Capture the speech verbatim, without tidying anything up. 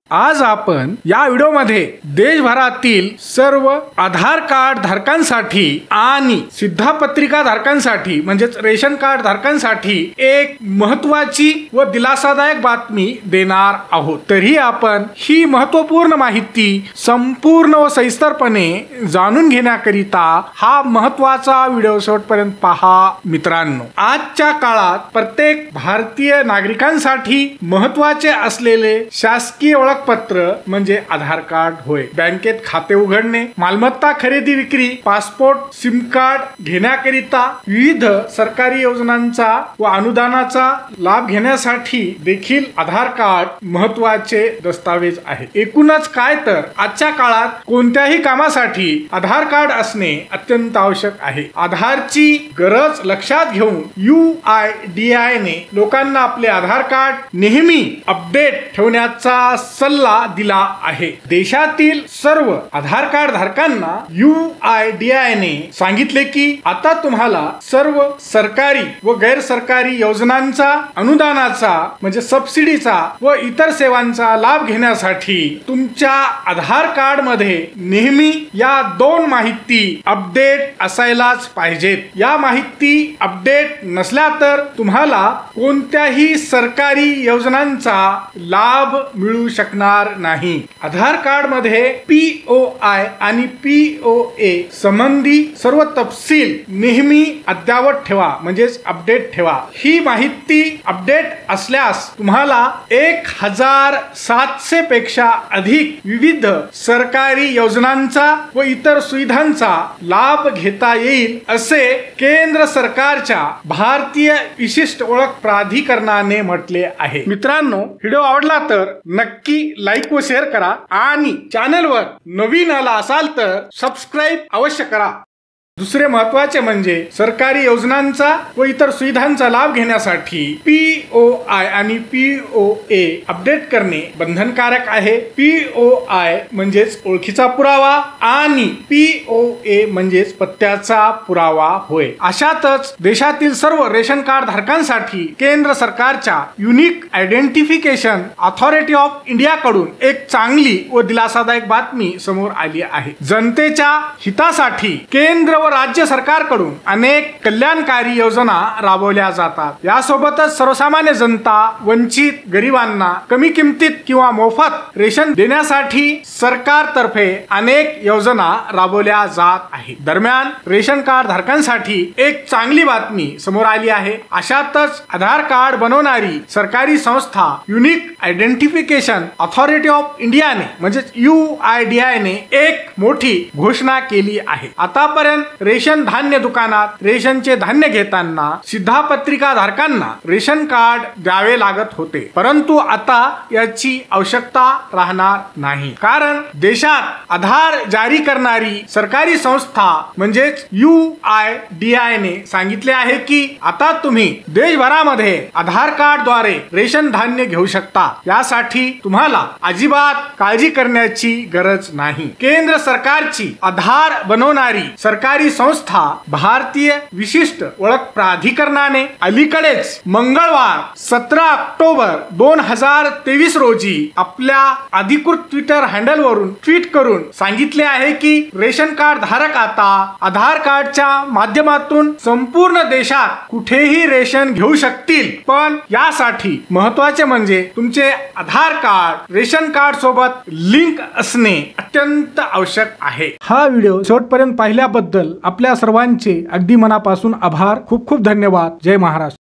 आज आपण या व्हिडिओमध्ये देशभरातील सर्व आधार कार्ड धारकांसाठी आणि सिद्धापत्रिका धारकांसाठी म्हणजेच रेशन कार्ड धारकांसाठी एक महत्त्वाची व दिलासादायक बातमी देणार आहोत। तरी आपण ही महत्त्वपूर्ण माहिती संपूर्ण व सविस्तरपणे जाणून घेण्याकरिता हा महत्त्वाचा व्हिडिओ शेवटपर्यंत पहा मित्रांनो। आजच्या काळात प्रत्येक भारतीय नागरिकांसाठी महत्त्वाचे असलेले शासकीय ओळखपत्र म्हणजे आधार कार्ड होय। बँकेत खाते उघडणे, मालमत्ता खरेदी विक्री, पासपोर्ट, सिम कार्ड घेण्याकरिता विविध सरकारी योजनांचा व अनुदानाचा लाभ घेण्यासाठी देखील आधार कार्ड महत्त्वाचे दस्तावेज आहे। एकूणच काय तर आजच्या काळात कोणत्याही कामासाठी आधार कार्ड असणे अत्यंत आवश्यक आहे। आधारची गरज लक्षात घेऊन यू आय डी आय ने लोकांना आपले आधार कार्ड नेहमी अपडेट ठेवण्याचा सल्ला दिला आहे। देशातील सर्व आधार कार्ड धारकांना U I D A I सांगितले की आता तुम्हाला सर्व सरकारी व गैर सरकारी योजनांचा, अनुदानाचा म्हणजे सबसिडीचा व इतर सेवांचा लाभ घेण्यासाठी तुमच्या आधार कार्ड मध्ये नेहमी या दोन माहिती अपडेट असायलाच पाहिजेत। या माहिती अपडेट नसल्या तर तुम्हाला कोणत्याही सरकारी योजनांचा लाभ मिळू शकणार नाही। आधार कार्ड मध्ये पी ओ आय आणि पी ओ ए संबंधी सर्व तपशील नेहमी अद्ययावत ठेवा म्हणजेच अपडेट ठेवा। ही माहिती अपडेट असल्यास तुम्हाला एक हजार सातशे पेक्षा अधिक विविध सरकारी योजनांचा व इतर सुविधांचा लाभ घेता येईल असे केंद्र सरकारच्या भारतीय विशिष्ट ओळख प्राधिकरणाने म्हटले आहे। मित्रांनो, व्हिडिओ आवडला तर नक्की लाईक व शेअर करा आणि चॅनलवर नवीन आला असाल तर सबस्क्राईब अवश्य करा। दुसरे महत्त्वाचे म्हणजे सरकारी योजनांचा व इतर सुविधांचा लाभ घेण्यासाठी पी ओ आय आणि पी ओ ए अपडेट करणे बंधनकारक आहे। पी ओ आय म्हणजेच ओळखीचा पुरावा आणि पी ओ ए म्हणजेच पत्त्याचा पुरावा होय। अशातच देशातील सर्व रेशन कार्ड धारकांसाठी केंद्र सरकारच्या unique identification authority of India कडून एक चांगली व दिलासादायक बातमी समोर आली आहे। जनतेच्या हितासाठी केंद्र व राज्य सरकारकडून अनेक कल्याणकारी योजना राबवल्या जातात। यासोबतच सर्वसामान्य जनता, वंचित, गरिबांना कमी किमतीत किंवा मोफत रेशन देण्यासाठी सरकारतर्फे अनेक योजना राबवल्या जात आहेत। दरम्यान रेशन कार्ड धारकांसाठी एक चांगली बातमी समोर आली आहे। अशातच आधार कार्ड बनवणारी सरकारी संस्था युनिक आयडेंटिफिकेशन अथॉरिटी ऑफ इंडियाने म्हणजेच यू आय डी आय ने एक मोठी घोषणा केली आहे। आतापर्यंत रेशन धान्य दुकानात रेशनचे धान्य घेताना सिद्धापत्रिका धारकांना रेशन कार्ड द्यावे लागत होते, परंतु आता याची आवश्यकता राहणार नाही। कारण देशात आधार जारी करणारी सरकारी संस्था म्हणजेच you I D A I सांगितले आहे की आता तुम्ही देशभरामध्ये आधार कार्ड द्वारे रेशन धान्य घेऊ शकता। यासाठी तुम्हाला अजिबात काळजी करण्याची गरज नाही। केंद्र सरकारची आधार बनवणारी सरकारी संस्था भारतीय विशिष्ट ओळख प्राधिकरणाने अलीकडेच मंगळवार सतरा ऑक्टोबर दोन हजार तेवीस रोजी आपल्या अधिकृत ट्विटर हँडल वरून ट्विट करून सांगितले आहे की रेशन कार्ड धारक आता आधार कार्डच्या माध्यमातून संपूर्ण देशात कुठेही रेशन घेऊ शकतील, पण यासाठी महत्त्वाचे म्हणजे तुमचे आधार कार्ड रेशन कार्ड सोबत लिंक असणे अत्यंत आवश्यक आहे। हा व्हिडिओ शेवटपर्यंत पाहिल्याबद्दल आपल्या सर्वांचे अगदी मनापासून आभार। खूप खूप धन्यवाद। जय महाराष्ट्र।